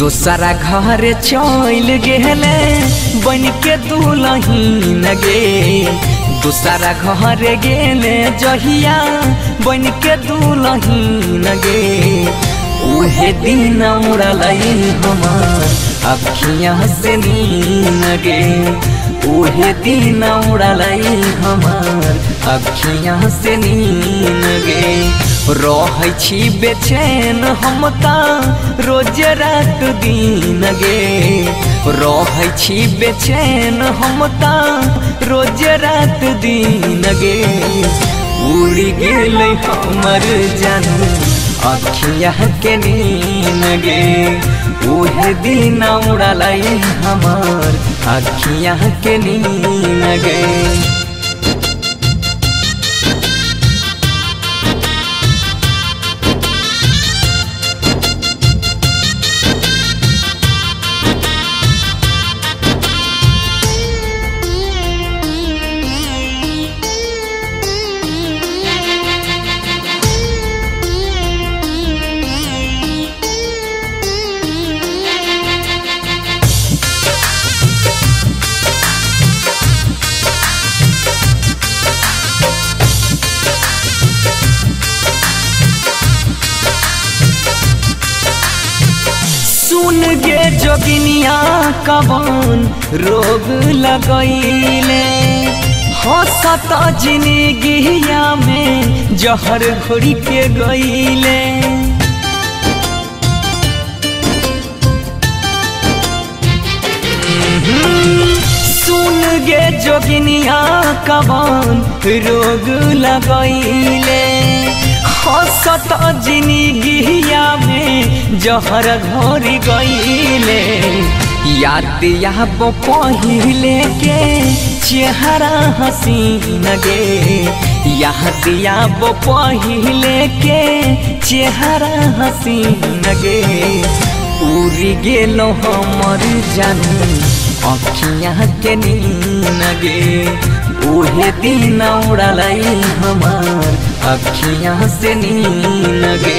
दूसरा घर चल गेले बन के दुल्हन गे। दूसरा घर गेले जहिया बन के दुल्हन गे। उहे दिन उड़लई हमार अखियाँ से नीन गे। उहे दिन उड़लई हमार अखियाँ से नीन गे। रहे छी बेचैन हम ता रोज रात दिन गे। रहे छी बेचैन हम ता रोज रात दिन गे। उड़ गेलै हमर जानू अखियाँ के नीन गे। उहे दिन उड़लई हमार अखियाँ के नीन गे। सुन गे जोगिनिया कवन रोग लगैले। हंसत जिंदगिया में जहर घोड़ी के गईले। सुन गे जोगिनिया कवन रोग लगैले। हंसत जिंदगिया में जहर घोरी गईले। याद आब पहिले के चेहरा हसीन गे। याद आब पहिले के चेहरा हसीन गे। उड़ गेलो हमर जानू अखियाँ के नीन गे। उहे दिन उड़लई हमार अखियाँ से नीन गे।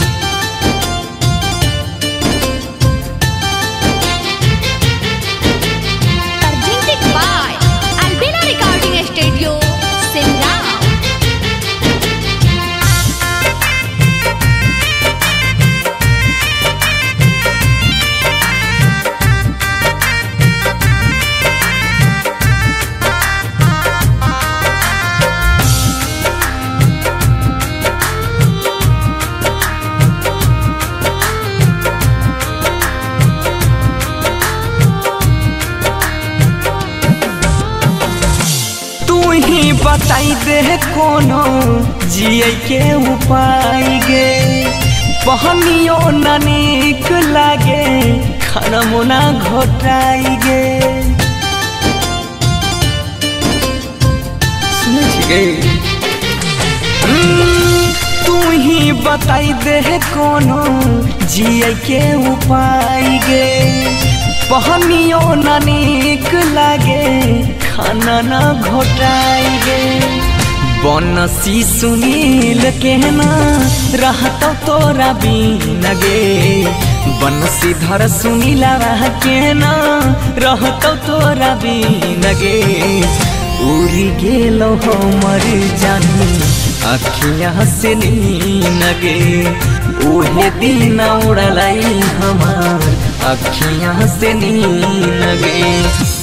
Presented by Albina Recording Studio, Simla। बताई दे कोनो जिए के उपाय गे। पहनियो न नीक लागे खाना मुना घोटाई गे। तू ही बताई दे कोनो जिए के उपाय गे। पहनियो न नीक लागे खाना न घोटाई गे। बनसी सुनील कहना रहता तोरा बीन गे। बनसी धर सुनीला कहना रहता तोरा बीन गे। उड़ गेलो हमर जानू अखियाँ से नीन गे। उहे दिन उड़लई हमार अखियाँ से नीन गे।